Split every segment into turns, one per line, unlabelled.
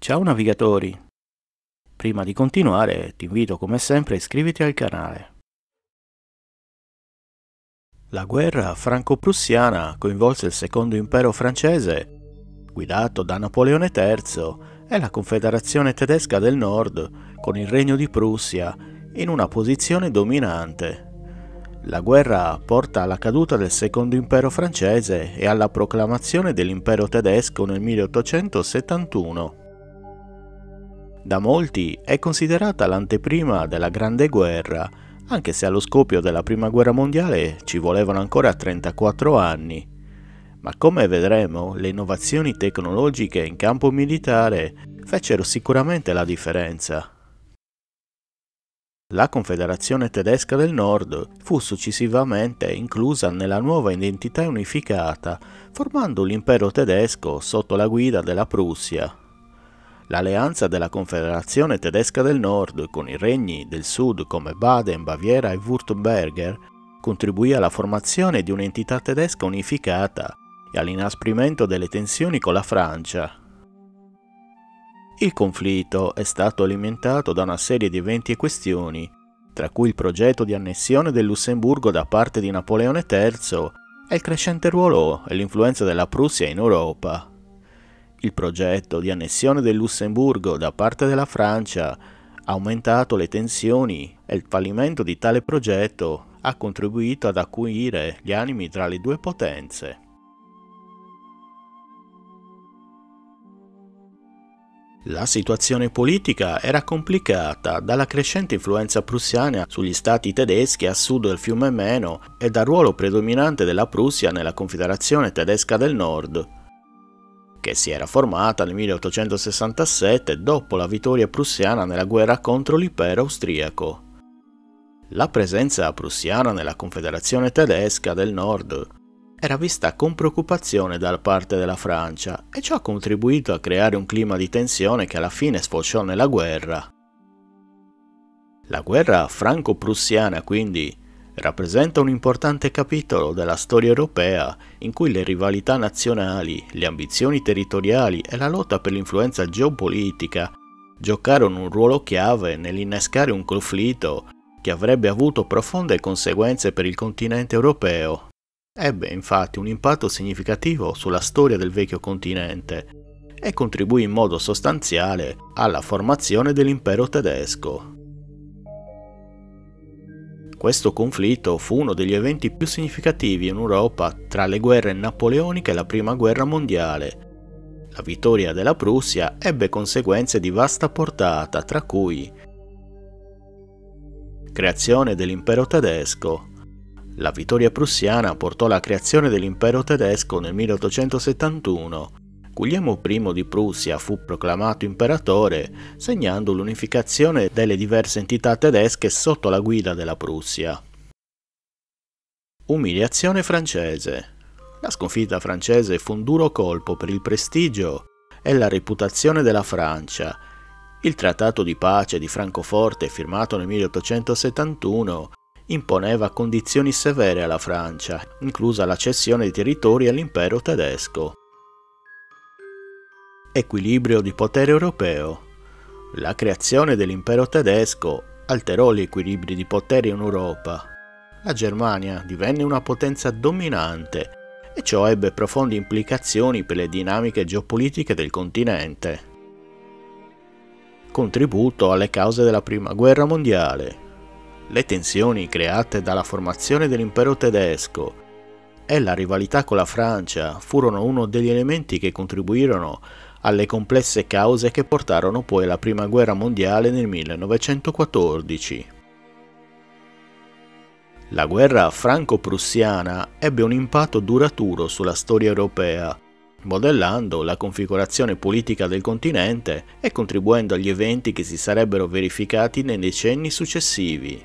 Ciao navigatori! Prima di continuare ti invito come sempre a iscriverti al canale. La guerra franco-prussiana coinvolse il secondo impero francese, guidato da Napoleone III, e la Confederazione tedesca del Nord, con il Regno di Prussia, in una posizione dominante. La guerra porta alla caduta del secondo impero francese e alla proclamazione dell'impero tedesco nel 1871. Da molti è considerata l'anteprima della Grande Guerra, anche se allo scoppio della Prima Guerra Mondiale ci volevano ancora 34 anni. Ma come vedremo, le innovazioni tecnologiche in campo militare fecero sicuramente la differenza. La Confederazione tedesca del Nord fu successivamente inclusa nella nuova identità unificata, formando l'impero tedesco sotto la guida della Prussia. L'alleanza della Confederazione tedesca del Nord con i regni del Sud come Baden, Baviera e Württemberg contribuì alla formazione di un'entità tedesca unificata e all'inasprimento delle tensioni con la Francia. Il conflitto è stato alimentato da una serie di eventi e questioni, tra cui il progetto di annessione del Lussemburgo da parte di Napoleone III e il crescente ruolo e l'influenza della Prussia in Europa. Il progetto di annessione del Lussemburgo da parte della Francia ha aumentato le tensioni e il fallimento di tale progetto ha contribuito ad acuire gli animi tra le due potenze. La situazione politica era complicata dalla crescente influenza prussiana sugli stati tedeschi a sud del fiume Meno e dal ruolo predominante della Prussia nella Confederazione tedesca del Nord, che si era formata nel 1867 dopo la vittoria prussiana nella guerra contro l'impero austriaco. La presenza prussiana nella Confederazione tedesca del Nord era vista con preoccupazione da parte della Francia e ciò ha contribuito a creare un clima di tensione che alla fine sfociò nella guerra. La guerra franco-prussiana quindi rappresenta un importante capitolo della storia europea in cui le rivalità nazionali, le ambizioni territoriali e la lotta per l'influenza geopolitica giocarono un ruolo chiave nell'innescare un conflitto che avrebbe avuto profonde conseguenze per il continente europeo. Ebbe infatti un impatto significativo sulla storia del vecchio continente e contribuì in modo sostanziale alla formazione dell'impero tedesco. Questo conflitto fu uno degli eventi più significativi in Europa tra le guerre napoleoniche e la Prima Guerra Mondiale. La vittoria della Prussia ebbe conseguenze di vasta portata, tra cui creazione dell'impero tedesco. La vittoria prussiana portò alla creazione dell'impero tedesco nel 1871. Guglielmo I di Prussia fu proclamato imperatore, segnando l'unificazione delle diverse entità tedesche sotto la guida della Prussia. Umiliazione francese. La sconfitta francese fu un duro colpo per il prestigio e la reputazione della Francia. Il trattato di pace di Francoforte, firmato nel 1871, imponeva condizioni severe alla Francia, inclusa la cessione di territori all'impero tedesco. Equilibrio di potere europeo. La creazione dell'impero tedesco alterò gli equilibri di potere in Europa. La Germania divenne una potenza dominante e ciò ebbe profonde implicazioni per le dinamiche geopolitiche del continente. Contributo alle cause della Prima Guerra Mondiale. Le tensioni create dalla formazione dell'impero tedesco e la rivalità con la Francia furono uno degli elementi che contribuirono alle complesse cause che portarono poi alla Prima Guerra Mondiale nel 1914. La guerra franco-prussiana ebbe un impatto duraturo sulla storia europea, modellando la configurazione politica del continente e contribuendo agli eventi che si sarebbero verificati nei decenni successivi.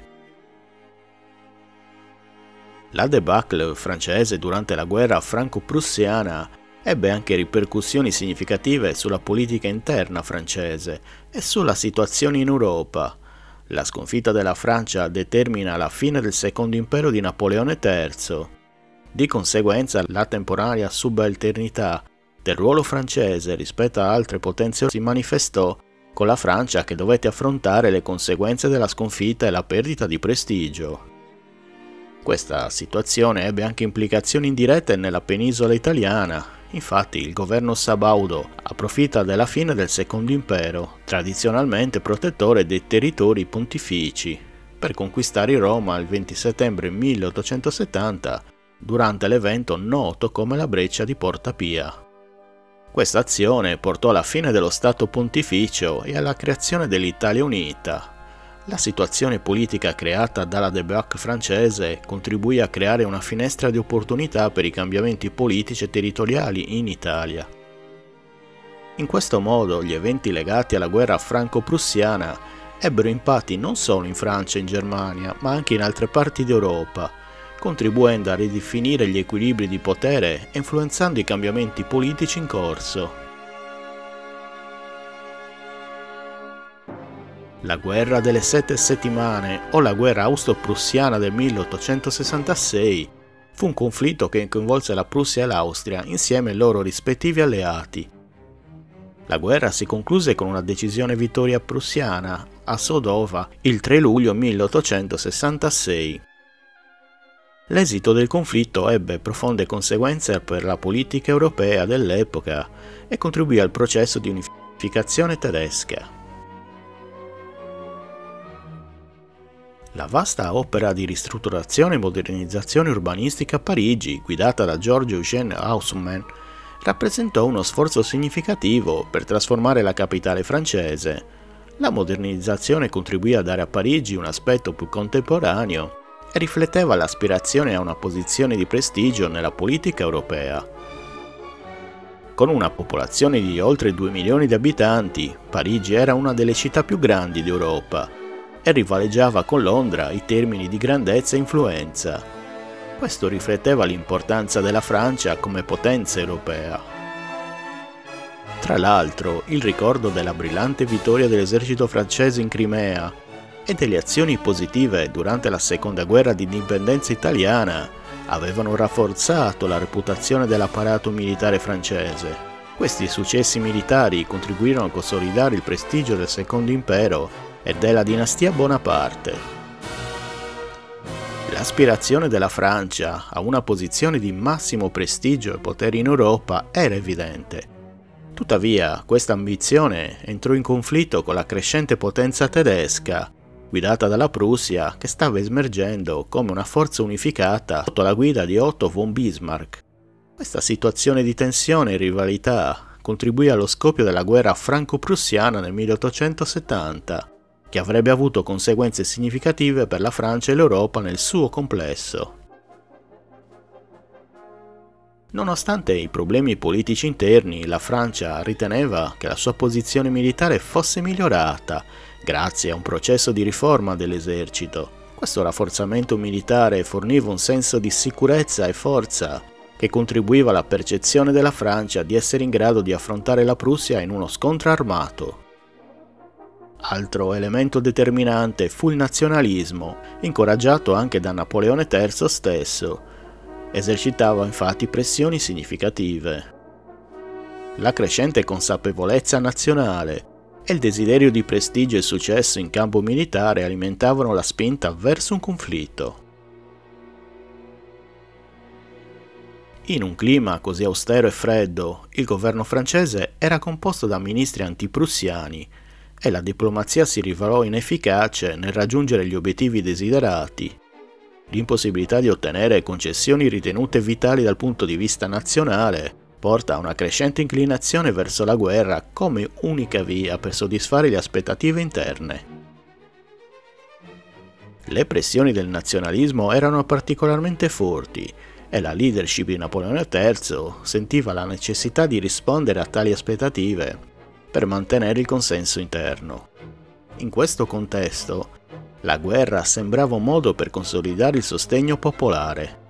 La débâcle francese durante la guerra franco-prussiana ebbe anche ripercussioni significative sulla politica interna francese e sulla situazione in Europa. La sconfitta della Francia determina la fine del secondo impero di Napoleone III. Di conseguenza, la temporanea subalternità del ruolo francese rispetto a altre potenze si manifestò con la Francia che dovette affrontare le conseguenze della sconfitta e la perdita di prestigio. Questa situazione ebbe anche implicazioni indirette nella penisola italiana. Infatti il governo sabaudo approfitta della fine del Secondo Impero, tradizionalmente protettore dei territori pontifici, per conquistare Roma il 20 settembre 1870 durante l'evento noto come la Breccia di Porta Pia. Questa azione portò alla fine dello Stato Pontificio e alla creazione dell'Italia Unita. La situazione politica creata dalla débâcle francese contribuì a creare una finestra di opportunità per i cambiamenti politici e territoriali in Italia. In questo modo gli eventi legati alla guerra franco-prussiana ebbero impatti non solo in Francia e in Germania, ma anche in altre parti d'Europa, contribuendo a ridefinire gli equilibri di potere e influenzando i cambiamenti politici in corso. La guerra delle 7 settimane o la guerra austro-prussiana del 1866 fu un conflitto che coinvolse la Prussia e l'Austria insieme ai loro rispettivi alleati. La guerra si concluse con una decisione vittoria prussiana a Sodova il 3 luglio 1866. L'esito del conflitto ebbe profonde conseguenze per la politica europea dell'epoca e contribuì al processo di unificazione tedesca. La vasta opera di ristrutturazione e modernizzazione urbanistica a Parigi, guidata da Georges-Eugène Haussmann, rappresentò uno sforzo significativo per trasformare la capitale francese. La modernizzazione contribuì a dare a Parigi un aspetto più contemporaneo e rifletteva l'aspirazione a una posizione di prestigio nella politica europea. Con una popolazione di oltre 2 milioni di abitanti, Parigi era una delle città più grandi d'Europa e rivaleggiava con Londra i termini di grandezza e influenza. Questo rifletteva l'importanza della Francia come potenza europea. Tra l'altro, il ricordo della brillante vittoria dell'esercito francese in Crimea e delle azioni positive durante la seconda guerra di indipendenza italiana avevano rafforzato la reputazione dell'apparato militare francese. Questi successi militari contribuirono a consolidare il prestigio del Secondo Impero e della dinastia Bonaparte. L'aspirazione della Francia a una posizione di massimo prestigio e potere in Europa era evidente. Tuttavia, questa ambizione entrò in conflitto con la crescente potenza tedesca, guidata dalla Prussia, che stava emergendo come una forza unificata sotto la guida di Otto von Bismarck. Questa situazione di tensione e rivalità contribuì allo scoppio della guerra franco-prussiana nel 1870, che avrebbe avuto conseguenze significative per la Francia e l'Europa nel suo complesso. Nonostante i problemi politici interni, la Francia riteneva che la sua posizione militare fosse migliorata grazie a un processo di riforma dell'esercito. Questo rafforzamento militare forniva un senso di sicurezza e forza che contribuiva alla percezione della Francia di essere in grado di affrontare la Prussia in uno scontro armato. Altro elemento determinante fu il nazionalismo, incoraggiato anche da Napoleone III stesso. Esercitava infatti pressioni significative. La crescente consapevolezza nazionale e il desiderio di prestigio e successo in campo militare alimentavano la spinta verso un conflitto. In un clima così austero e freddo, il governo francese era composto da ministri antiprussiani e la diplomazia si rivelò inefficace nel raggiungere gli obiettivi desiderati. L'impossibilità di ottenere concessioni ritenute vitali dal punto di vista nazionale porta a una crescente inclinazione verso la guerra come unica via per soddisfare le aspettative interne. Le pressioni del nazionalismo erano particolarmente forti e la leadership di Napoleone III sentiva la necessità di rispondere a tali aspettative per mantenere il consenso interno. In questo contesto, la guerra sembrava un modo per consolidare il sostegno popolare.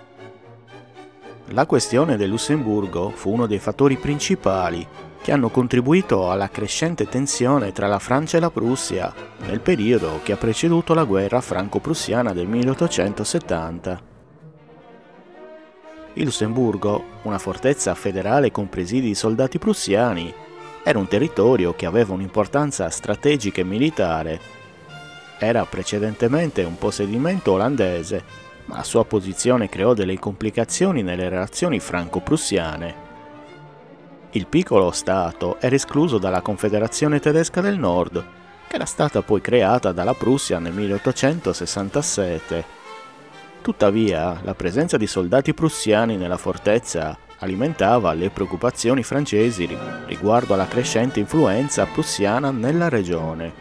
La questione del Lussemburgo fu uno dei fattori principali che hanno contribuito alla crescente tensione tra la Francia e la Prussia nel periodo che ha preceduto la guerra franco-prussiana del 1870. Il Lussemburgo, una fortezza federale con presidi di soldati prussiani, era un territorio che aveva un'importanza strategica e militare. Era precedentemente un possedimento olandese, ma la sua posizione creò delle complicazioni nelle relazioni franco-prussiane. Il piccolo stato era escluso dalla Confederazione tedesca del Nord, che era stata poi creata dalla Prussia nel 1867. Tuttavia, la presenza di soldati prussiani nella fortezza alimentava le preoccupazioni francesi riguardo alla crescente influenza prussiana nella regione.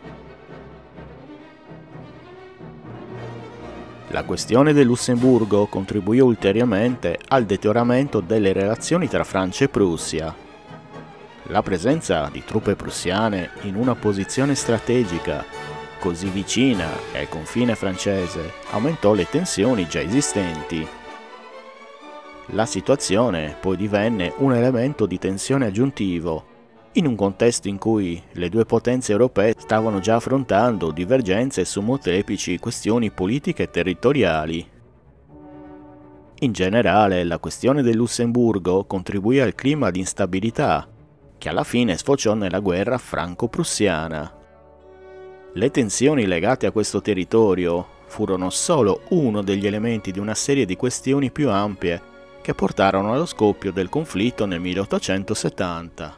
La questione del Lussemburgo contribuì ulteriormente al deterioramento delle relazioni tra Francia e Prussia. La presenza di truppe prussiane in una posizione strategica così vicina e al confine francese aumentò le tensioni già esistenti. La situazione poi divenne un elemento di tensione aggiuntivo, in un contesto in cui le due potenze europee stavano già affrontando divergenze su molteplici questioni politiche e territoriali. In generale, la questione del Lussemburgo contribuì al clima di instabilità, che alla fine sfociò nella guerra franco-prussiana. Le tensioni legate a questo territorio furono solo uno degli elementi di una serie di questioni più ampie che portarono allo scoppio del conflitto nel 1870.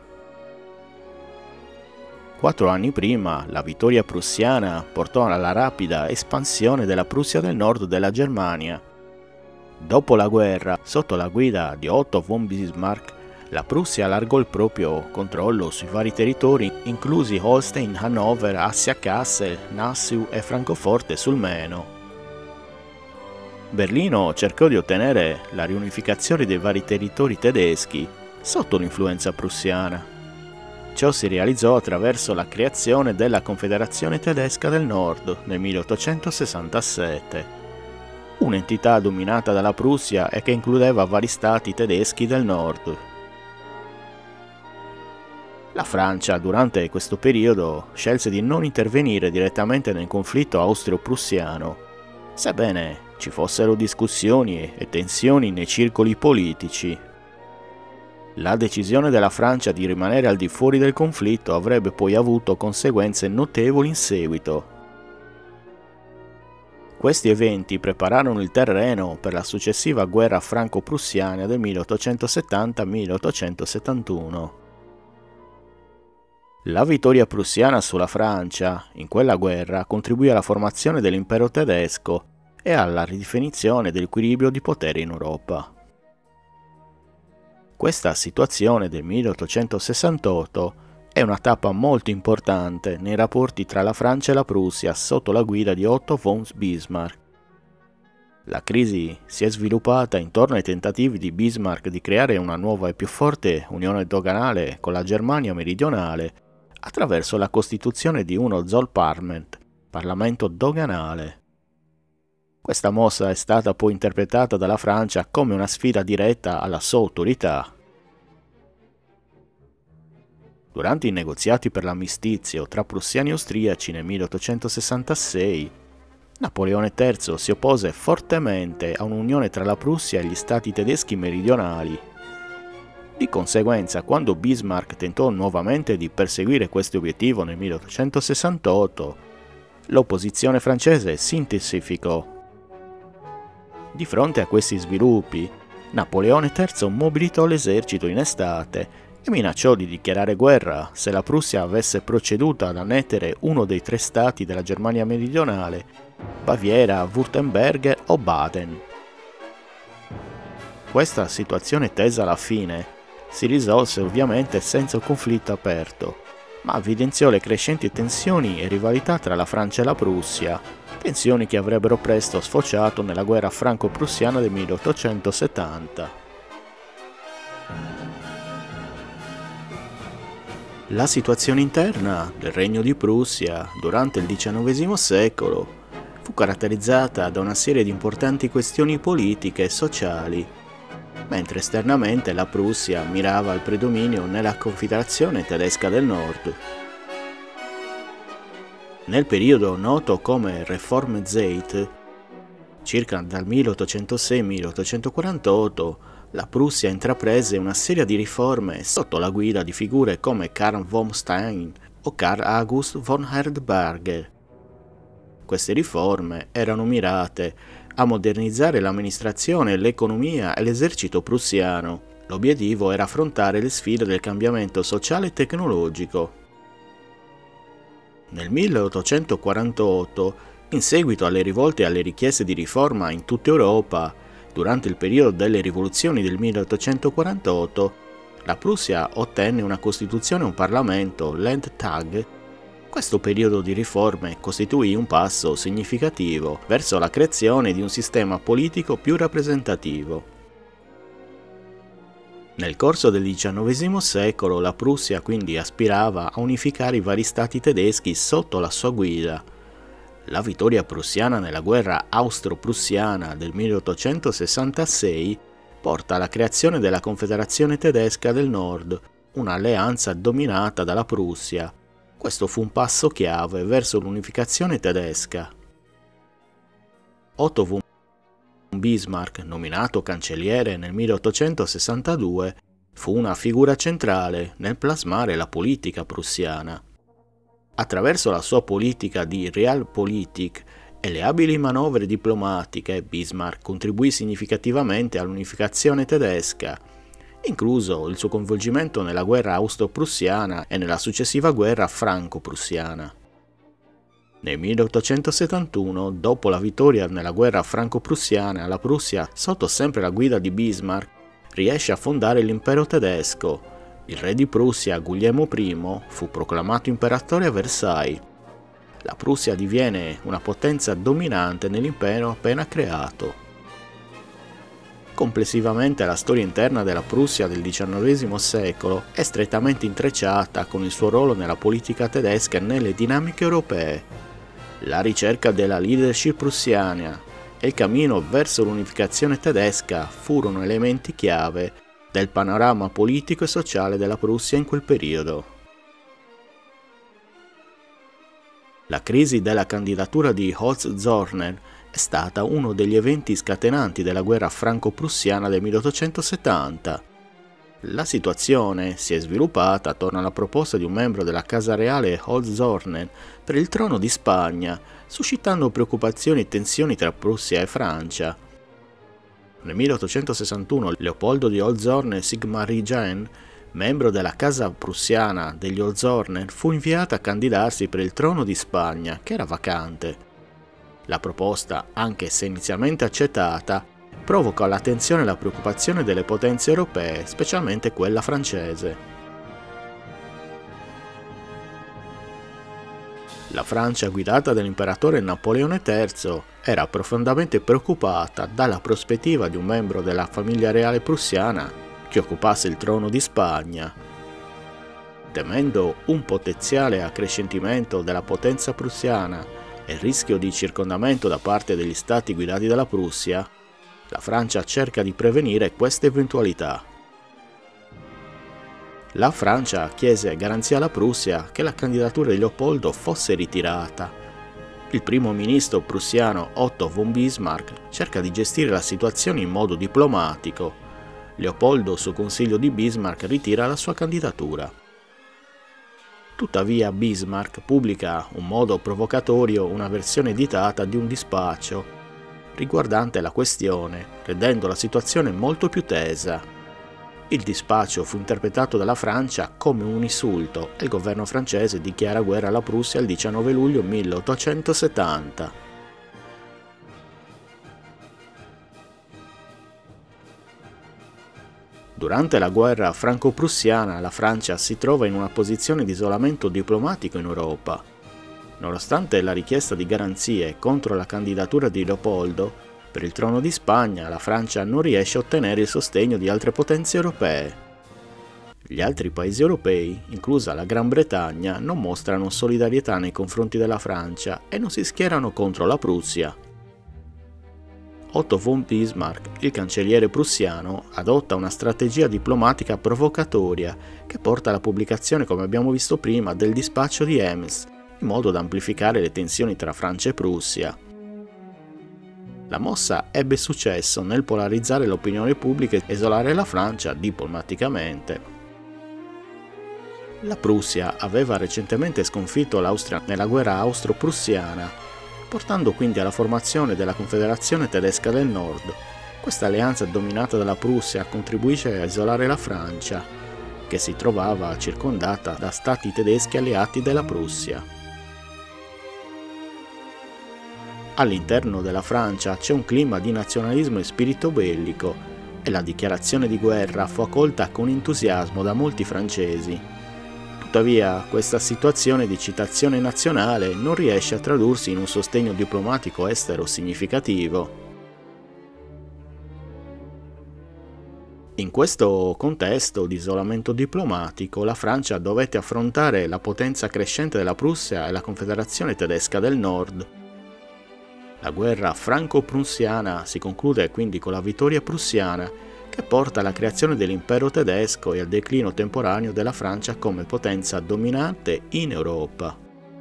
4 anni prima, la vittoria prussiana portò alla rapida espansione della Prussia del Nord della Germania. Dopo la guerra, sotto la guida di Otto von Bismarck, la Prussia allargò il proprio controllo sui vari territori, inclusi Holstein, Hannover, Assia-Kassel, Nassau e Francoforte sul Meno. Berlino cercò di ottenere la riunificazione dei vari territori tedeschi sotto l'influenza prussiana. Ciò si realizzò attraverso la creazione della Confederazione tedesca del Nord nel 1867, un'entità dominata dalla Prussia e che includeva vari stati tedeschi del Nord. La Francia, durante questo periodo, scelse di non intervenire direttamente nel conflitto austro-prussiano, sebbene ci fossero discussioni e tensioni nei circoli politici. La decisione della Francia di rimanere al di fuori del conflitto avrebbe poi avuto conseguenze notevoli in seguito. Questi eventi prepararono il terreno per la successiva guerra franco-prussiana del 1870-1871. La vittoria prussiana sulla Francia in quella guerra contribuì alla formazione dell'impero tedesco e alla ridefinizione dell'equilibrio di potere in Europa. Questa situazione del 1868 è una tappa molto importante nei rapporti tra la Francia e la Prussia sotto la guida di Otto von Bismarck. La crisi si è sviluppata intorno ai tentativi di Bismarck di creare una nuova e più forte unione doganale con la Germania meridionale attraverso la costituzione di uno Zollparlament, Parlamento doganale. Questa mossa è stata poi interpretata dalla Francia come una sfida diretta alla sua autorità. Durante i negoziati per l'armistizio tra prussiani e austriaci nel 1866, Napoleone III si oppose fortemente a un'unione tra la Prussia e gli stati tedeschi meridionali. Di conseguenza, quando Bismarck tentò nuovamente di perseguire questo obiettivo nel 1868, l'opposizione francese si intensificò. Di fronte a questi sviluppi, Napoleone III mobilitò l'esercito in estate e minacciò di dichiarare guerra se la Prussia avesse proceduto ad annettere uno dei 3 stati della Germania meridionale, Baviera, Württemberg o Baden. Questa situazione tesa alla fine si risolse ovviamente senza un conflitto aperto, ma evidenziò le crescenti tensioni e rivalità tra la Francia e la Prussia, tensioni che avrebbero presto sfociato nella guerra franco-prussiana del 1870. La situazione interna del Regno di Prussia durante il XIX secolo fu caratterizzata da una serie di importanti questioni politiche e sociali, mentre esternamente la Prussia mirava al predominio nella Confederazione tedesca del Nord. Nel periodo noto come Reformzeit, Circa dal 1806-1848 la Prussia intraprese una serie di riforme sotto la guida di figure come Karl von Stein o Karl August von Herdberger. Queste riforme erano mirate a modernizzare l'amministrazione, l'economia e l'esercito prussiano. L'obiettivo era affrontare le sfide del cambiamento sociale e tecnologico. Nel 1848, in seguito alle rivolte e alle richieste di riforma in tutta Europa, durante il periodo delle rivoluzioni del 1848, la Prussia ottenne una Costituzione e un Parlamento, Landtag. Questo periodo di riforme costituì un passo significativo verso la creazione di un sistema politico più rappresentativo. Nel corso del XIX secolo la Prussia quindi aspirava a unificare i vari stati tedeschi sotto la sua guida. La vittoria prussiana nella guerra austro-prussiana del 1866 porta alla creazione della Confederazione tedesca del Nord, un'alleanza dominata dalla Prussia. Questo fu un passo chiave verso l'unificazione tedesca. Otto von Bismarck, nominato cancelliere nel 1862, fu una figura centrale nel plasmare la politica prussiana. Attraverso la sua politica di Realpolitik e le abili manovre diplomatiche, Bismarck contribuì significativamente all'unificazione tedesca, incluso il suo coinvolgimento nella guerra austro-prussiana e nella successiva guerra franco-prussiana. Nel 1871, dopo la vittoria nella guerra franco-prussiana, la Prussia, sotto sempre la guida di Bismarck, riesce a fondare l'impero tedesco. Il re di Prussia, Guglielmo I, fu proclamato imperatore a Versailles. La Prussia diviene una potenza dominante nell'impero appena creato. Complessivamente la storia interna della Prussia del XIX secolo è strettamente intrecciata con il suo ruolo nella politica tedesca e nelle dinamiche europee. La ricerca della leadership prussiana e il cammino verso l'unificazione tedesca furono elementi chiave del panorama politico e sociale della Prussia in quel periodo. La crisi della candidatura di Hohenzollern è stata uno degli eventi scatenanti della guerra franco-prussiana del 1870. La situazione si è sviluppata attorno alla proposta di un membro della Casa Reale Hohenzollern per il trono di Spagna, suscitando preoccupazioni e tensioni tra Prussia e Francia. Nel 1861 Leopoldo di Hohenzollern-Sigmaringen, membro della casa prussiana degli Hohenzollern, fu inviato a candidarsi per il trono di Spagna, che era vacante. La proposta, anche se inizialmente accettata, provocò l'attenzione e la preoccupazione delle potenze europee, specialmente quella francese. La Francia, guidata dall'imperatore Napoleone III, era profondamente preoccupata dalla prospettiva di un membro della famiglia reale prussiana che occupasse il trono di Spagna. Temendo un potenziale accrescentamento della potenza prussiana e il rischio di circondamento da parte degli stati guidati dalla Prussia, la Francia cerca di prevenire queste eventualità. La Francia chiese garanzia alla Prussia che la candidatura di Leopoldo fosse ritirata. Il primo ministro prussiano Otto von Bismarck cerca di gestire la situazione in modo diplomatico. Leopoldo, su consiglio di Bismarck, ritira la sua candidatura. Tuttavia Bismarck pubblica in modo provocatorio una versione editata di un dispaccio riguardante la questione, rendendo la situazione molto più tesa. Il dispaccio fu interpretato dalla Francia come un insulto e il governo francese dichiara guerra alla Prussia il 19 luglio 1870. Durante la guerra franco-prussiana la Francia si trova in una posizione di isolamento diplomatico in Europa. Nonostante la richiesta di garanzie contro la candidatura di Leopoldo, per il trono di Spagna la Francia non riesce a ottenere il sostegno di altre potenze europee. Gli altri paesi europei, inclusa la Gran Bretagna, non mostrano solidarietà nei confronti della Francia e non si schierano contro la Prussia. Otto von Bismarck, il cancelliere prussiano, adotta una strategia diplomatica provocatoria che porta alla pubblicazione, come abbiamo visto prima, del dispaccio di Ems, in modo da amplificare le tensioni tra Francia e Prussia. La mossa ebbe successo nel polarizzare l'opinione pubblica e isolare la Francia diplomaticamente. La Prussia aveva recentemente sconfitto l'Austria nella guerra austro-prussiana, portando quindi alla formazione della Confederazione Tedesca del Nord. Questa alleanza dominata dalla Prussia contribuisce a isolare la Francia, che si trovava circondata da stati tedeschi alleati della Prussia. All'interno della Francia c'è un clima di nazionalismo e spirito bellico, e la dichiarazione di guerra fu accolta con entusiasmo da molti francesi. Tuttavia, questa situazione di citazione nazionale non riesce a tradursi in un sostegno diplomatico estero significativo. In questo contesto di isolamento diplomatico, la Francia dovette affrontare la potenza crescente della Prussia e la Confederazione Tedesca del Nord. La guerra franco-prussiana si conclude quindi con la vittoria prussiana, che porta alla creazione dell'impero tedesco e al declino temporaneo della Francia come potenza dominante in Europa.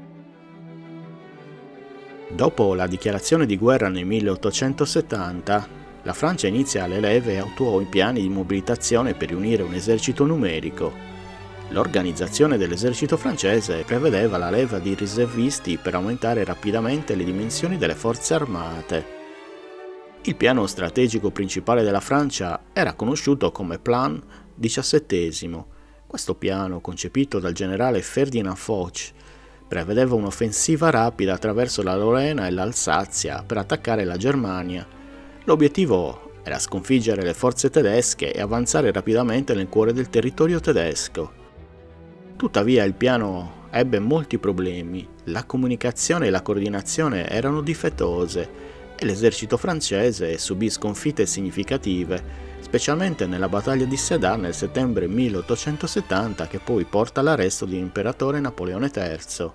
Dopo la dichiarazione di guerra nel 1870, la Francia inizia le leve e attuò i piani di mobilitazione per riunire un esercito numerico. L'organizzazione dell'esercito francese prevedeva la leva di riservisti per aumentare rapidamente le dimensioni delle forze armate. Il piano strategico principale della Francia era conosciuto come Plan XVII. Questo piano, concepito dal generale Ferdinand Foch, prevedeva un'offensiva rapida attraverso la Lorena e l'Alsazia per attaccare la Germania. L'obiettivo era sconfiggere le forze tedesche e avanzare rapidamente nel cuore del territorio tedesco. Tuttavia il piano ebbe molti problemi, la comunicazione e la coordinazione erano difettose e l'esercito francese subì sconfitte significative, specialmente nella battaglia di Sedan nel settembre 1870, che poi porta all'arresto dell'imperatore Napoleone III.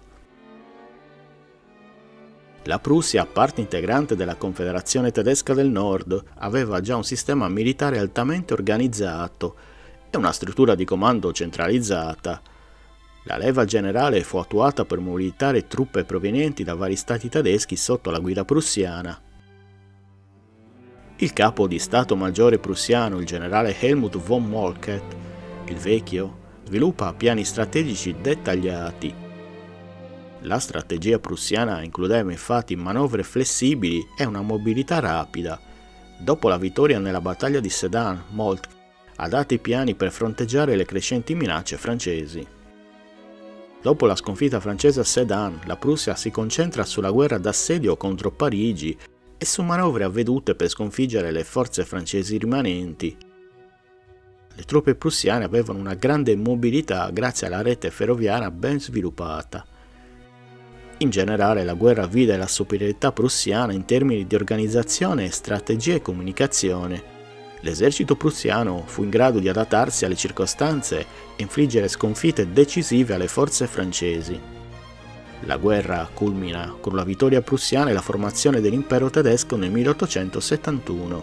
La Prussia, parte integrante della Confederazione Tedesca del Nord, aveva già un sistema militare altamente organizzato e una struttura di comando centralizzata. La leva generale fu attuata per mobilitare truppe provenienti da vari stati tedeschi sotto la guida prussiana. Il capo di Stato Maggiore prussiano, il generale Helmut von Moltke, il Vecchio, sviluppa piani strategici dettagliati. La strategia prussiana includeva infatti manovre flessibili e una mobilità rapida. Dopo la vittoria nella battaglia di Sedan, Moltke ha dato i piani per fronteggiare le crescenti minacce francesi. Dopo la sconfitta francese a Sedan, la Prussia si concentra sulla guerra d'assedio contro Parigi e su manovre avvedute per sconfiggere le forze francesi rimanenti. Le truppe prussiane avevano una grande mobilità grazie alla rete ferroviaria ben sviluppata. In generale la guerra vide la superiorità prussiana in termini di organizzazione, strategia e comunicazione. L'esercito prussiano fu in grado di adattarsi alle circostanze e infliggere sconfitte decisive alle forze francesi. La guerra culmina con la vittoria prussiana e la formazione dell'impero tedesco nel 1871.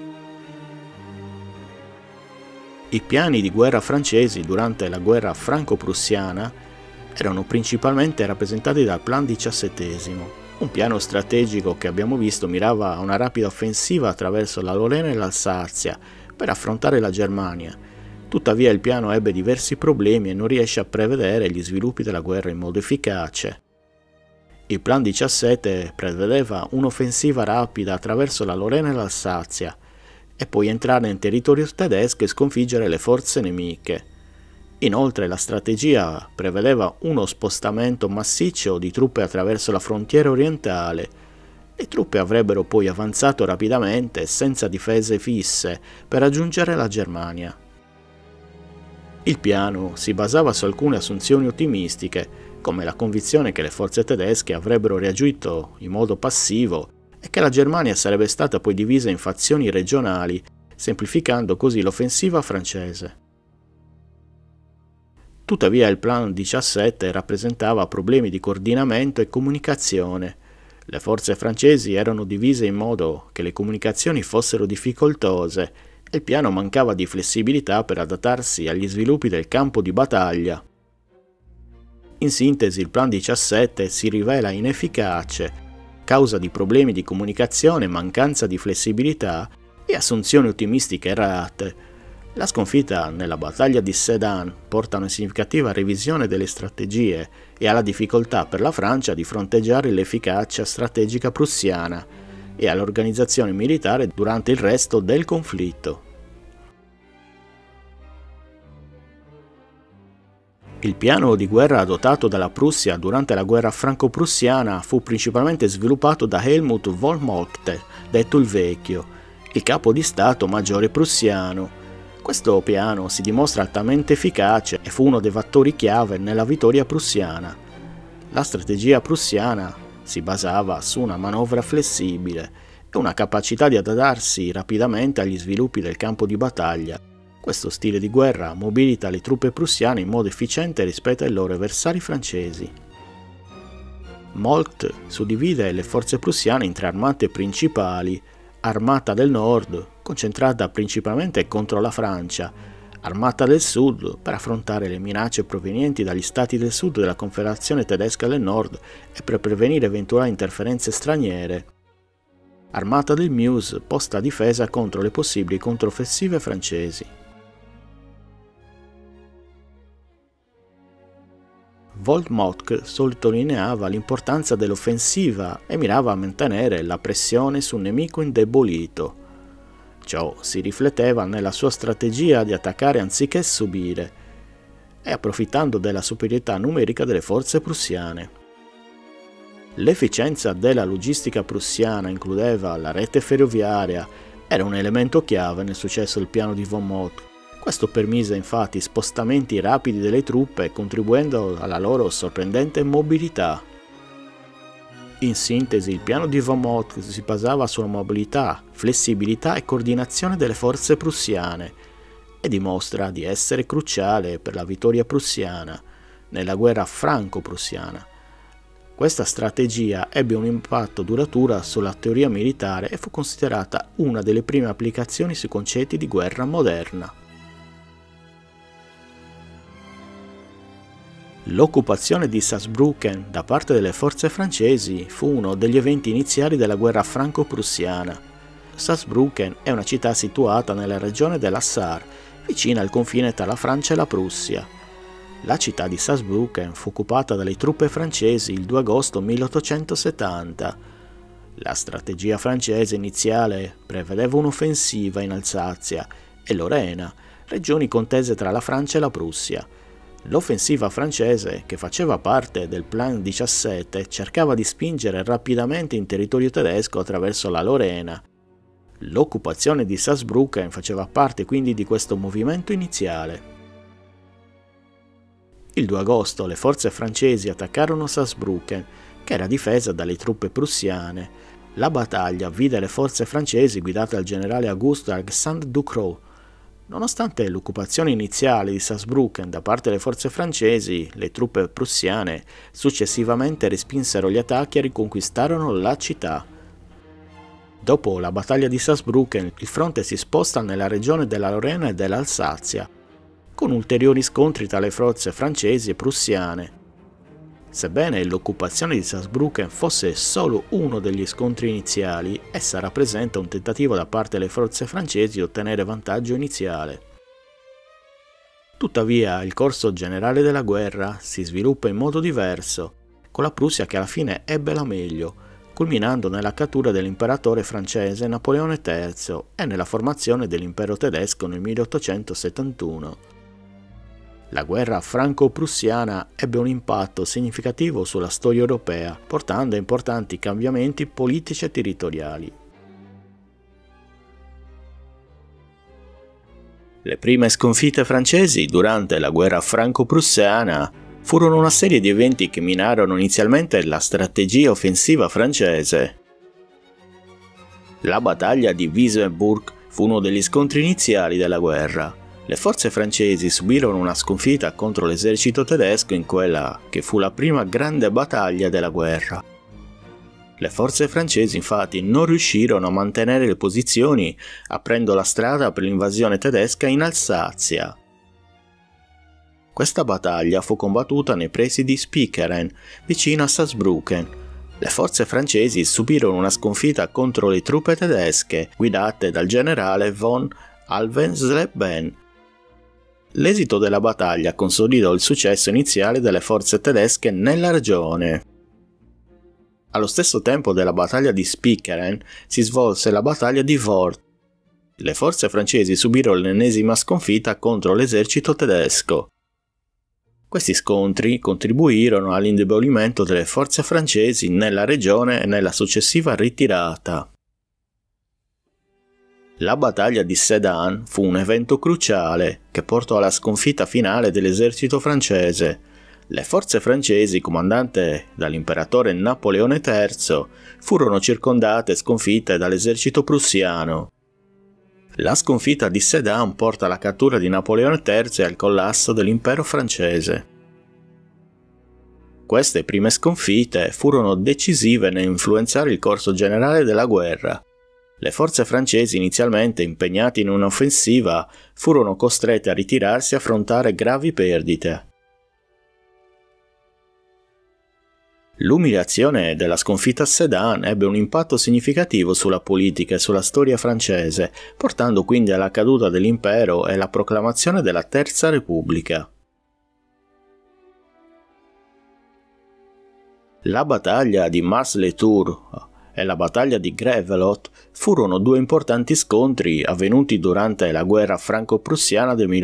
I piani di guerra francesi durante la guerra franco-prussiana erano principalmente rappresentati dal Plan XVII, un piano strategico che abbiamo visto mirava a una rapida offensiva attraverso la Lorena e l'Alsazia per affrontare la Germania. Tuttavia il piano ebbe diversi problemi e non riesce a prevedere gli sviluppi della guerra in modo efficace. Il Plan 17 prevedeva un'offensiva rapida attraverso la Lorena e l'Alsazia e poi entrare in territorio tedesco e sconfiggere le forze nemiche. Inoltre la strategia prevedeva uno spostamento massiccio di truppe attraverso la frontiera orientale. Le truppe avrebbero poi avanzato rapidamente senza difese fisse per raggiungere la Germania. Il piano si basava su alcune assunzioni ottimistiche, come la convinzione che le forze tedesche avrebbero reagito in modo passivo e che la Germania sarebbe stata poi divisa in fazioni regionali, semplificando così l'offensiva francese. Tuttavia il Plan 17 rappresentava problemi di coordinamento e comunicazione. Le forze francesi erano divise in modo che le comunicazioni fossero difficoltose e il piano mancava di flessibilità per adattarsi agli sviluppi del campo di battaglia. In sintesi, il Plan 17 si rivela inefficace causa di problemi di comunicazione, mancanza di flessibilità e assunzioni ottimistiche errate. La sconfitta nella battaglia di Sedan porta a una significativa revisione delle strategie e alla difficoltà per la Francia di fronteggiare l'efficacia strategica prussiana e all'organizzazione militare durante il resto del conflitto. Il piano di guerra adottato dalla Prussia durante la guerra franco-prussiana fu principalmente sviluppato da Helmut von Moltke, detto il Vecchio, il capo di Stato maggiore prussiano. Questo piano si dimostra altamente efficace e fu uno dei fattori chiave nella vittoria prussiana. La strategia prussiana si basava su una manovra flessibile e una capacità di adattarsi rapidamente agli sviluppi del campo di battaglia. Questo stile di guerra mobilita le truppe prussiane in modo efficiente rispetto ai loro avversari francesi. Moltke suddivide le forze prussiane in tre armate principali: Armata del Nord, concentrata principalmente contro la Francia, Armata del Sud, per affrontare le minacce provenienti dagli stati del sud della Confederazione tedesca del Nord e per prevenire eventuali interferenze straniere, Armata del Meuse, posta a difesa contro le possibili controffensive francesi. Von Moltke sottolineava l'importanza dell'offensiva e mirava a mantenere la pressione sul nemico indebolito. Ciò si rifletteva nella sua strategia di attaccare anziché subire, e approfittando della superiorità numerica delle forze prussiane. L'efficienza della logistica prussiana includeva la rete ferroviaria, era un elemento chiave nel successo del piano di von Moltke. Questo permise infatti spostamenti rapidi delle truppe, contribuendo alla loro sorprendente mobilità. In sintesi, il piano di von Moltke si basava sulla mobilità, flessibilità e coordinazione delle forze prussiane e dimostra di essere cruciale per la vittoria prussiana nella guerra franco-prussiana. Questa strategia ebbe un impatto duraturo sulla teoria militare e fu considerata una delle prime applicazioni sui concetti di guerra moderna. L'occupazione di Saarbrücken da parte delle forze francesi fu uno degli eventi iniziali della guerra franco-prussiana. Saarbrücken è una città situata nella regione della Saar, vicina al confine tra la Francia e la Prussia. La città di Saarbrücken fu occupata dalle truppe francesi il 2 agosto 1870. La strategia francese iniziale prevedeva un'offensiva in Alsazia e Lorena, regioni contese tra la Francia e la Prussia. L'offensiva francese, che faceva parte del Plan 17, cercava di spingere rapidamente in territorio tedesco attraverso la Lorena. L'occupazione di Saarbrücken faceva parte quindi di questo movimento iniziale. Il 2 agosto le forze francesi attaccarono Saarbrücken, che era difesa dalle truppe prussiane. La battaglia vide le forze francesi guidate dal generale Auguste Alexandre Ducrot. Nonostante l'occupazione iniziale di Saarbrücken da parte delle forze francesi, le truppe prussiane successivamente respinsero gli attacchi e riconquistarono la città. Dopo la battaglia di Saarbrücken, il fronte si sposta nella regione della Lorena e dell'Alsazia, con ulteriori scontri tra le forze francesi e prussiane. Sebbene l'occupazione di Saarbrücken fosse solo uno degli scontri iniziali, essa rappresenta un tentativo da parte delle forze francesi di ottenere vantaggio iniziale. Tuttavia, il corso generale della guerra si sviluppa in modo diverso, con la Prussia che alla fine ebbe la meglio, culminando nella cattura dell'imperatore francese Napoleone III e nella formazione dell'impero tedesco nel 1871. La guerra franco-prussiana ebbe un impatto significativo sulla storia europea, portando a importanti cambiamenti politici e territoriali. Le prime sconfitte francesi durante la guerra franco-prussiana furono una serie di eventi che minarono inizialmente la strategia offensiva francese. La battaglia di Wissembourg fu uno degli scontri iniziali della guerra. Le forze francesi subirono una sconfitta contro l'esercito tedesco in quella che fu la prima grande battaglia della guerra. Le forze francesi infatti non riuscirono a mantenere le posizioni, aprendo la strada per l'invasione tedesca in Alsazia. Questa battaglia fu combattuta nei pressi di Spicheren, vicino a Saarbrücken. Le forze francesi subirono una sconfitta contro le truppe tedesche guidate dal generale von Alvensleben. L'esito della battaglia consolidò il successo iniziale delle forze tedesche nella regione. Allo stesso tempo della battaglia di Spikkeren si svolse la battaglia di Worth. Le forze francesi subirono l'ennesima sconfitta contro l'esercito tedesco. Questi scontri contribuirono all'indebolimento delle forze francesi nella regione e nella successiva ritirata. La battaglia di Sedan fu un evento cruciale che portò alla sconfitta finale dell'esercito francese. Le forze francesi, comandate dall'imperatore Napoleone III, furono circondate e sconfitte dall'esercito prussiano. La sconfitta di Sedan porta alla cattura di Napoleone III e al collasso dell'impero francese. Queste prime sconfitte furono decisive nell'influenzare il corso generale della guerra. Le forze francesi, inizialmente impegnate in un'offensiva, furono costrette a ritirarsi e affrontare gravi perdite. L'umiliazione della sconfitta a Sedan ebbe un impatto significativo sulla politica e sulla storia francese, portando quindi alla caduta dell'impero e alla proclamazione della Terza Repubblica. La battaglia di Mars-les-Tours e la battaglia di Gravelotte furono due importanti scontri avvenuti durante la guerra franco-prussiana del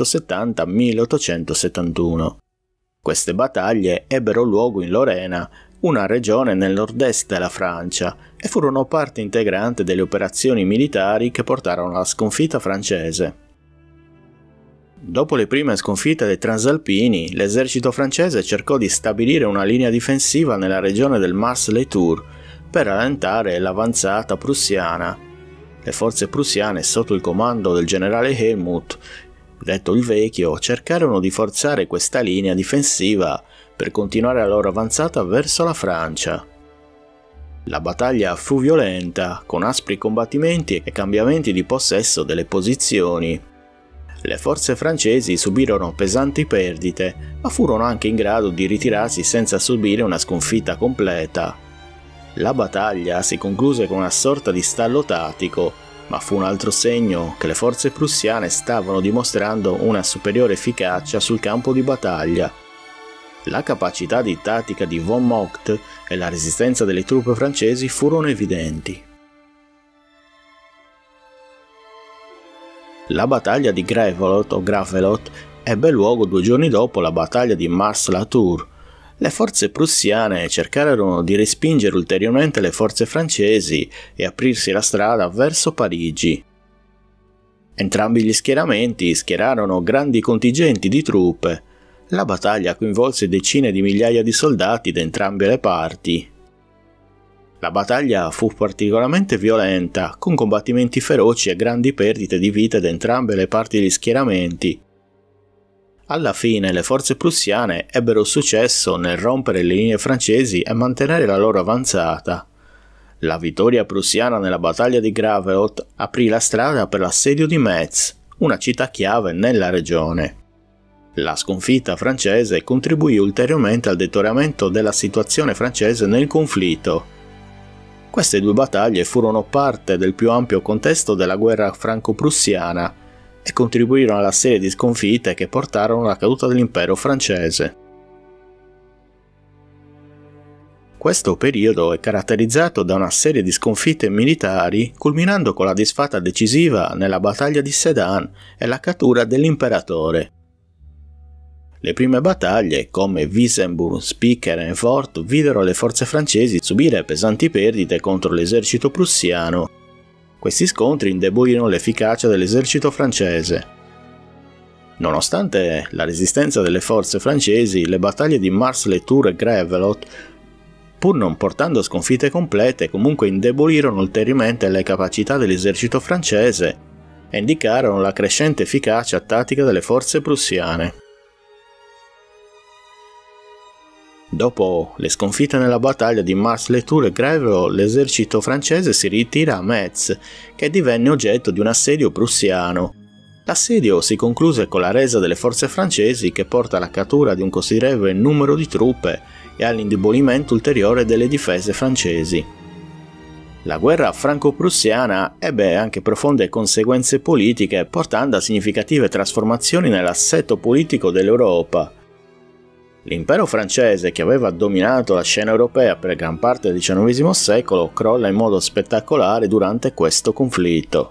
1870-1871. Queste battaglie ebbero luogo in Lorena, una regione nel nord-est della Francia, e furono parte integrante delle operazioni militari che portarono alla sconfitta francese. Dopo le prime sconfitte dei Transalpini, l'esercito francese cercò di stabilire una linea difensiva nella regione del Mars-les-Tours per rallentare l'avanzata prussiana. Le forze prussiane, sotto il comando del generale Helmuth, detto il Vecchio, cercarono di forzare questa linea difensiva per continuare la loro avanzata verso la Francia. La battaglia fu violenta, con aspri combattimenti e cambiamenti di possesso delle posizioni. Le forze francesi subirono pesanti perdite, ma furono anche in grado di ritirarsi senza subire una sconfitta completa. La battaglia si concluse con una sorta di stallo tattico, ma fu un altro segno che le forze prussiane stavano dimostrando una superiore efficacia sul campo di battaglia. La capacità di tattica di von Maucht e la resistenza delle truppe francesi furono evidenti. La battaglia di Gravelotte ebbe luogo 2 giorni dopo la battaglia di Mars-les-Tours. Le forze prussiane cercarono di respingere ulteriormente le forze francesi e aprirsi la strada verso Parigi. Entrambi gli schieramenti schierarono grandi contingenti di truppe. La battaglia coinvolse decine di migliaia di soldati da entrambe le parti. La battaglia fu particolarmente violenta, con combattimenti feroci e grandi perdite di vite da entrambe le parti degli schieramenti. Alla fine le forze prussiane ebbero successo nel rompere le linee francesi e mantenere la loro avanzata. La vittoria prussiana nella battaglia di Gravelotte aprì la strada per l'assedio di Metz, una città chiave nella regione. La sconfitta francese contribuì ulteriormente al deterioramento della situazione francese nel conflitto. Queste 2 battaglie furono parte del più ampio contesto della guerra franco-prussiana e contribuirono alla serie di sconfitte che portarono alla caduta dell'impero francese. Questo periodo è caratterizzato da una serie di sconfitte militari, culminando con la disfatta decisiva nella battaglia di Sedan e la cattura dell'imperatore. Le prime battaglie, come Wissembourg, Spikkeren e Worth, videro le forze francesi subire pesanti perdite contro l'esercito prussiano. Questi scontri indebolirono l'efficacia dell'esercito francese. Nonostante la resistenza delle forze francesi, le battaglie di Mars-les-Tours e Gravelotte, pur non portando sconfitte complete, comunque indebolirono ulteriormente le capacità dell'esercito francese e indicarono la crescente efficacia tattica delle forze prussiane. Dopo le sconfitte nella battaglia di Mars-les-Tours e Gravelotte, l'esercito francese si ritira a Metz, che divenne oggetto di un assedio prussiano. L'assedio si concluse con la resa delle forze francesi, che porta alla cattura di un considerevole numero di truppe, e all'indebolimento ulteriore delle difese francesi. La guerra franco-prussiana ebbe anche profonde conseguenze politiche, portando a significative trasformazioni nell'assetto politico dell'Europa. L'impero francese, che aveva dominato la scena europea per gran parte del XIX secolo, crolla in modo spettacolare durante questo conflitto.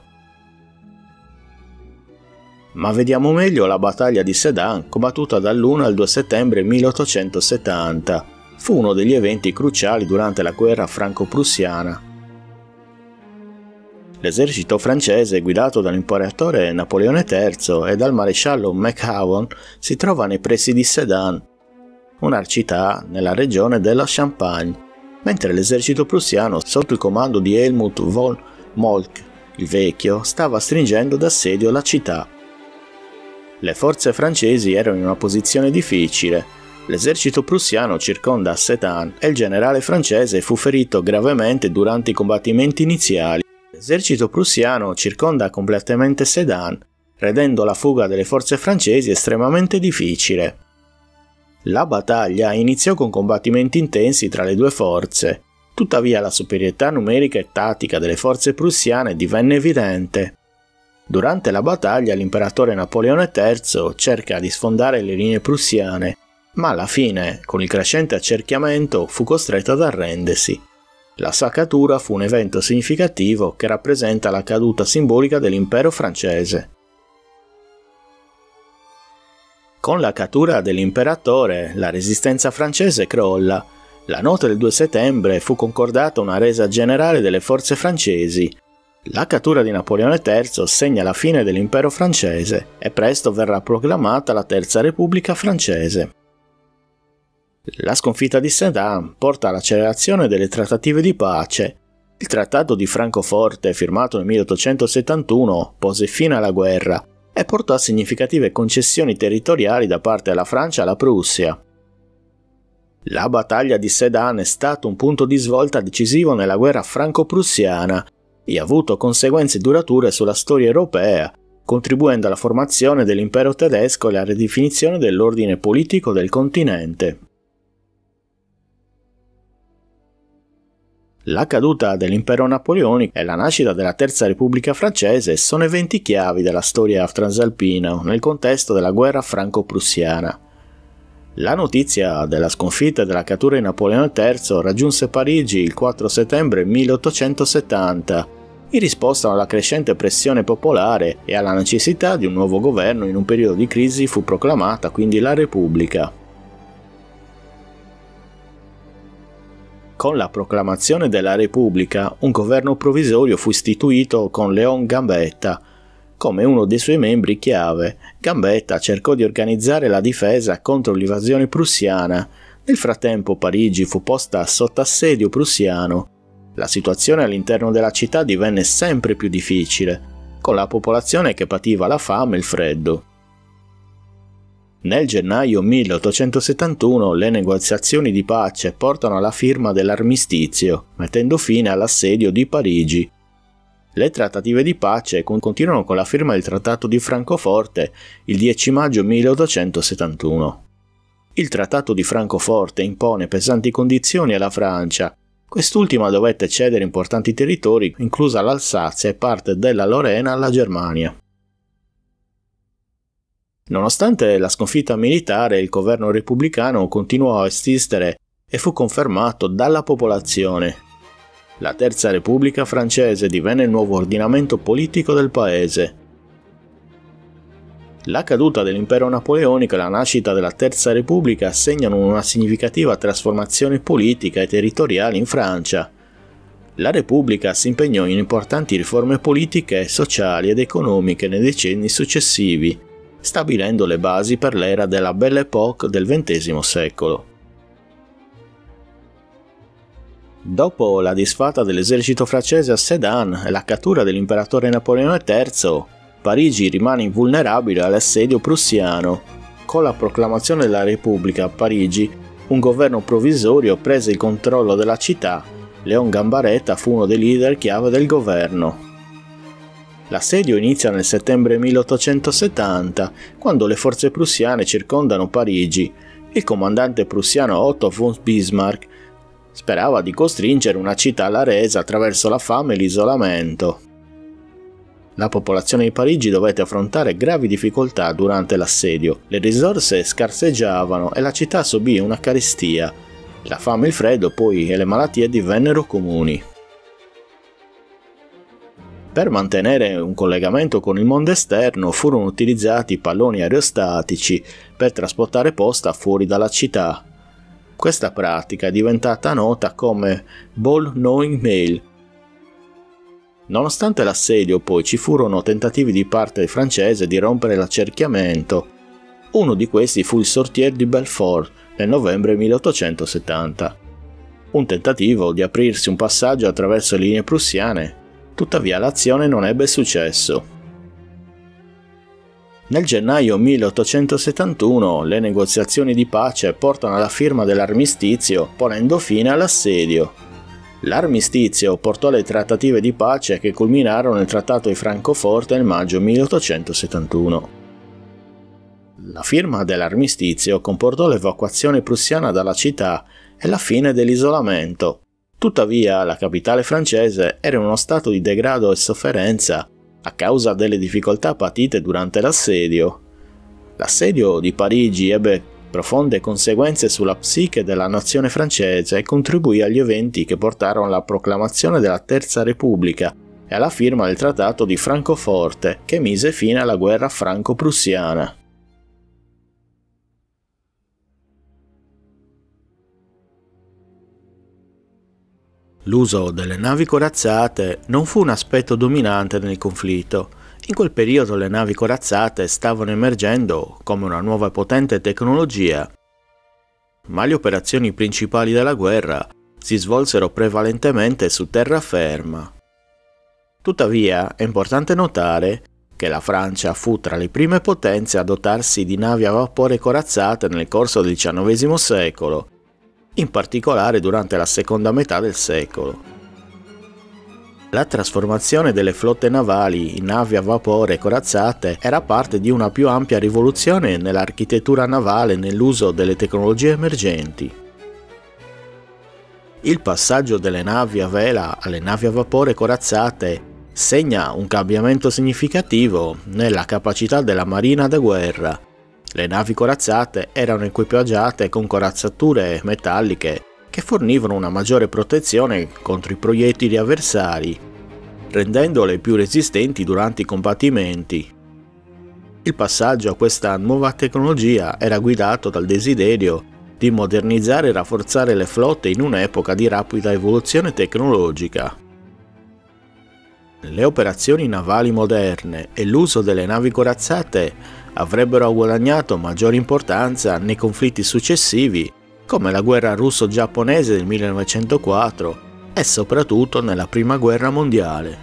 Ma vediamo meglio la battaglia di Sedan, combattuta dall'1 al 2 settembre 1870. Fu uno degli eventi cruciali durante la guerra franco-prussiana. L'esercito francese, guidato dall'imperatore Napoleone III e dal maresciallo McMahon, si trova nei pressi di Sedan, una città nella regione della Champagne, mentre l'esercito prussiano, sotto il comando di Helmut von Moltke il Vecchio, stava stringendo d'assedio la città. Le forze francesi erano in una posizione difficile. L'esercito prussiano circonda Sedan e il generale francese fu ferito gravemente durante i combattimenti iniziali. L'esercito prussiano circonda completamente Sedan, rendendo la fuga delle forze francesi estremamente difficile. La battaglia iniziò con combattimenti intensi tra le due forze, tuttavia la superiorità numerica e tattica delle forze prussiane divenne evidente. Durante la battaglia l'imperatore Napoleone III cerca di sfondare le linee prussiane, ma alla fine, con il crescente accerchiamento, fu costretto ad arrendersi. La sua cattura fu un evento significativo che rappresenta la caduta simbolica dell'impero francese. Con la cattura dell'imperatore, la resistenza francese crolla. La notte del 2 settembre fu concordata una resa generale delle forze francesi. La cattura di Napoleone III segna la fine dell'impero francese e presto verrà proclamata la Terza Repubblica francese. La sconfitta di Sedan porta all'accelerazione delle trattative di pace. Il Trattato di Francoforte, firmato nel 1871, pose fine alla guerra e portò a significative concessioni territoriali da parte della Francia alla Prussia. La battaglia di Sedan è stato un punto di svolta decisivo nella guerra franco-prussiana e ha avuto conseguenze durature sulla storia europea, contribuendo alla formazione dell'impero tedesco e alla ridefinizione dell'ordine politico del continente. La caduta dell'impero napoleonico e la nascita della Terza Repubblica francese sono eventi chiavi della storia transalpina nel contesto della guerra franco-prussiana. La notizia della sconfitta e della cattura di Napoleone III raggiunse Parigi il 4 settembre 1870, in risposta alla crescente pressione popolare e alla necessità di un nuovo governo in un periodo di crisi fu proclamata quindi la Repubblica. Con la proclamazione della Repubblica, un governo provvisorio fu istituito con Léon Gambetta come uno dei suoi membri chiave. Gambetta cercò di organizzare la difesa contro l'invasione prussiana. Nel frattempo Parigi fu posta sotto assedio prussiano. La situazione all'interno della città divenne sempre più difficile, con la popolazione che pativa la fame e il freddo. Nel gennaio 1871 le negoziazioni di pace portano alla firma dell'armistizio, mettendo fine all'assedio di Parigi. Le trattative di pace continuano con la firma del Trattato di Francoforte il 10 maggio 1871. Il Trattato di Francoforte impone pesanti condizioni alla Francia. Quest'ultima dovette cedere importanti territori, inclusa l'Alsazia e parte della Lorena alla Germania. Nonostante la sconfitta militare, il governo repubblicano continuò a esistere e fu confermato dalla popolazione. La Terza Repubblica francese divenne il nuovo ordinamento politico del paese. La caduta dell'impero napoleonico e la nascita della Terza Repubblica segnano una significativa trasformazione politica e territoriale in Francia. La Repubblica si impegnò in importanti riforme politiche, sociali ed economiche nei decenni successivi, stabilendo le basi per l'era della Belle Époque del XX secolo. Dopo la disfatta dell'esercito francese a Sedan e la cattura dell'imperatore Napoleone III, Parigi rimane invulnerabile all'assedio prussiano. Con la proclamazione della Repubblica a Parigi, un governo provvisorio prese il controllo della città. Léon Gambetta fu uno dei leader chiave del governo. L'assedio inizia nel settembre 1870, quando le forze prussiane circondano Parigi. il comandante prussiano Otto von Bismarck sperava di costringere una città alla resa attraverso la fame e l'isolamento. La popolazione di Parigi dovette affrontare gravi difficoltà durante l'assedio, le risorse scarseggiavano e la città subì una carestia. La fame, il freddo poi e le malattie divennero comuni. Per mantenere un collegamento con il mondo esterno furono utilizzati palloni aerostatici per trasportare posta fuori dalla città. Questa pratica è diventata nota come Ball Knowing Mail. Nonostante l'assedio poi ci furono tentativi di parte francese di rompere l'accerchiamento. Uno di questi fu il Sortier di Belfort nel novembre 1870. Un tentativo di aprirsi un passaggio attraverso le linee prussiane, tuttavia l'azione non ebbe successo. Nel gennaio 1871 le negoziazioni di pace portano alla firma dell'armistizio ponendo fine all'assedio. L'armistizio portò alle trattative di pace che culminarono nel Trattato di Francoforte nel maggio 1871. La firma dell'armistizio comportò l'evacuazione prussiana dalla città e la fine dell'isolamento. Tuttavia, la capitale francese era in uno stato di degrado e sofferenza a causa delle difficoltà patite durante l'assedio. L'assedio di Parigi ebbe profonde conseguenze sulla psiche della nazione francese e contribuì agli eventi che portarono alla proclamazione della Terza Repubblica e alla firma del Trattato di Francoforte, che mise fine alla guerra franco-prussiana. L'uso delle navi corazzate non fu un aspetto dominante nel conflitto. In quel periodo le navi corazzate stavano emergendo come una nuova e potente tecnologia, ma le operazioni principali della guerra si svolsero prevalentemente su terraferma. Tuttavia è importante notare che la Francia fu tra le prime potenze a dotarsi di navi a vapore corazzate nel corso del XIX secolo, in particolare durante la seconda metà del secolo. La trasformazione delle flotte navali in navi a vapore corazzate era parte di una più ampia rivoluzione nell'architettura navale e nell'uso delle tecnologie emergenti. Il passaggio delle navi a vela alle navi a vapore corazzate segna un cambiamento significativo nella capacità della marina da guerra. Le navi corazzate erano equipaggiate con corazzature metalliche che fornivano una maggiore protezione contro i proiettili avversari, rendendole più resistenti durante i combattimenti. Il passaggio a questa nuova tecnologia era guidato dal desiderio di modernizzare e rafforzare le flotte in un'epoca di rapida evoluzione tecnologica. Le operazioni navali moderne e l'uso delle navi corazzate avrebbero guadagnato maggiore importanza nei conflitti successivi, come la guerra russo-giapponese del 1904 e soprattutto nella Prima Guerra Mondiale.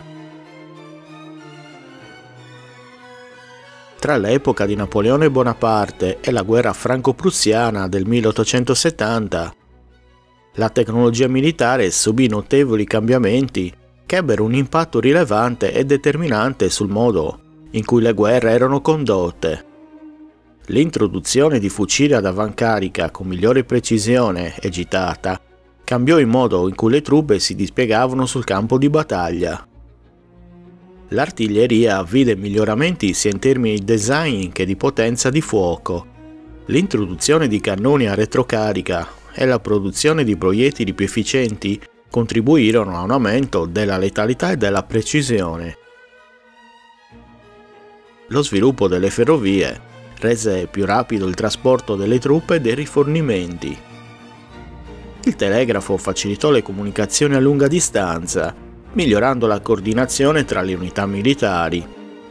Tra l'epoca di Napoleone Bonaparte e la guerra franco-prussiana del 1870, la tecnologia militare subì notevoli cambiamenti che ebbero un impatto rilevante e determinante sul modo in cui le guerre erano condotte. L'introduzione di fucili ad avancarica con migliore precisione e gittata cambiò il modo in cui le truppe si dispiegavano sul campo di battaglia. L'artiglieria vide miglioramenti sia in termini di design che di potenza di fuoco. L'introduzione di cannoni a retrocarica e la produzione di proiettili più efficienti contribuirono a un aumento della letalità e della precisione. Lo sviluppo delle ferrovie rese più rapido il trasporto delle truppe e dei rifornimenti. Il telegrafo facilitò le comunicazioni a lunga distanza, migliorando la coordinazione tra le unità militari.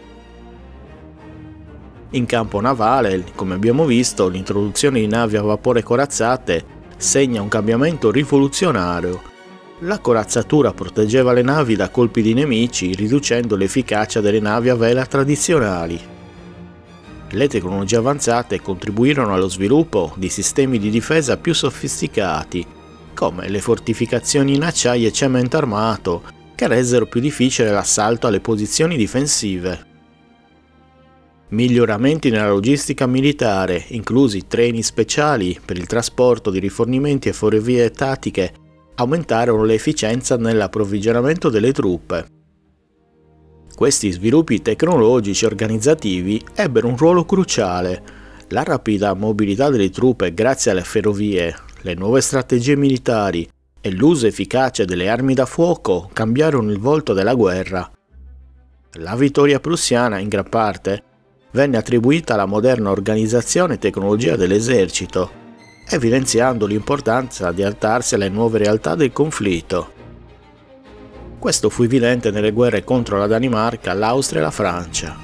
In campo navale, come abbiamo visto, l'introduzione di navi a vapore corazzate segna un cambiamento rivoluzionario. La corazzatura proteggeva le navi da colpi di nemici, riducendo l'efficacia delle navi a vela tradizionali. Le tecnologie avanzate contribuirono allo sviluppo di sistemi di difesa più sofisticati, come le fortificazioni in acciaio e cemento armato, che resero più difficile l'assalto alle posizioni difensive. Miglioramenti nella logistica militare, inclusi treni speciali per il trasporto di rifornimenti e ferrovie tattiche, aumentarono l'efficienza nell'approvvigionamento delle truppe. Questi sviluppi tecnologici e organizzativi ebbero un ruolo cruciale. La rapida mobilità delle truppe grazie alle ferrovie, le nuove strategie militari e l'uso efficace delle armi da fuoco cambiarono il volto della guerra. La vittoria prussiana, in gran parte, venne attribuita alla moderna organizzazione e tecnologia dell'esercito, evidenziando l'importanza di adattarsi alle nuove realtà del conflitto. Questo fu evidente nelle guerre contro la Danimarca, l'Austria e la Francia.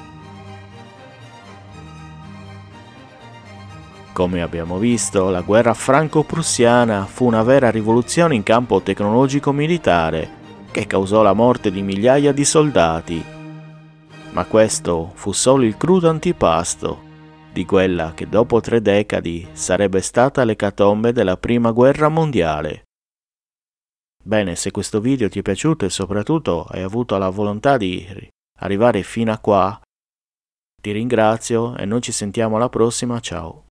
Come abbiamo visto, la guerra franco-prussiana fu una vera rivoluzione in campo tecnologico-militare che causò la morte di migliaia di soldati. Ma questo fu solo il crudo antipasto di quella che dopo 3 decadi sarebbe stata l'ecatombe della Prima Guerra Mondiale. Bene, se questo video ti è piaciuto e soprattutto hai avuto la volontà di arrivare fino a qua, ti ringrazio e noi ci sentiamo alla prossima, ciao!